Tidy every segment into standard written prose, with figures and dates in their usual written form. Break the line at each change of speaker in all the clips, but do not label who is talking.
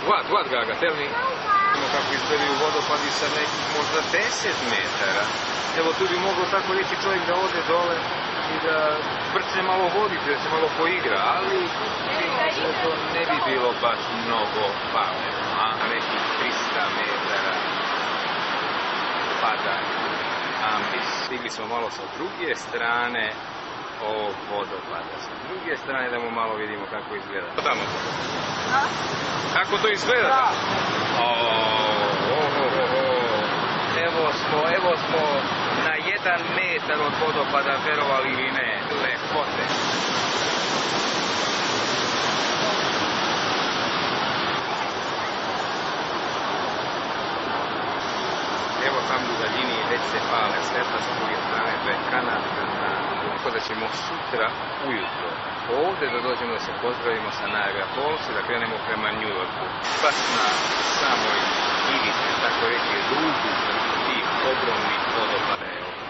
What, Gaga, tell me? Kako izgledaju vodopadi sa nekih možda 10 metara. Evo tu bi mogao tako reći čovjek da ode dole i da brcne malo vodice, da se malo poigra, ali mislim da to ne bi bilo baš mnogo pametno, a nekih 300 metara pada ambis. Stigli smo malo sa druge strane ovog vodopada. Sa druge strane da mu malo vidimo kako izgleda. Tamo. Kako to izgleda? Evo smo na 1 metar od vodopada, verovali ili ne, lepote. Evo tamo u daljini već se pale svetla sa druge strane, to je kanadska strana. Tako da ćemo sutra ujutro ovde da dođemo da se pozdravimo sa Niagara Falls i da krenemo prema New Yorku. Baš na samoj ivici, tako reći, rubu tih ogromnih vodopada.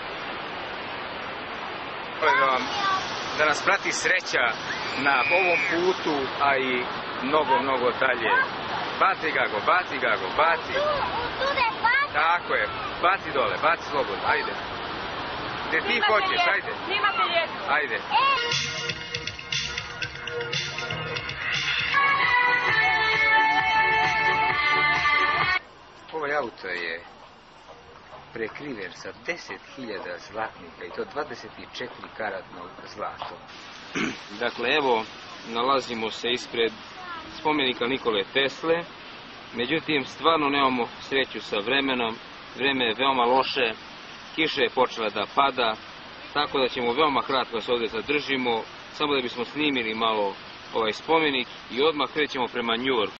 Da nas prati sreća na ovom putu, a i mnogo dalje. Baci Gago, baci. Tako je, baci dole, baci slobodno, ajde. Gde ti hoćeš, ajde. Ajde. Ovaj auto je prekriven sa 10.000 zlatnika i to 24 karatnog zlato. Dakle, evo, nalazimo se ispred spomenika Nikole Tesle. Međutim, stvarno nemamo sreću sa vremenom. Vreme je veoma loše, kiša je počela da pada, tako da ćemo veoma kratko da se ovdje zadržimo, samo da bismo snimili malo ovaj spomenik i odmah krećemo prema New Yorku.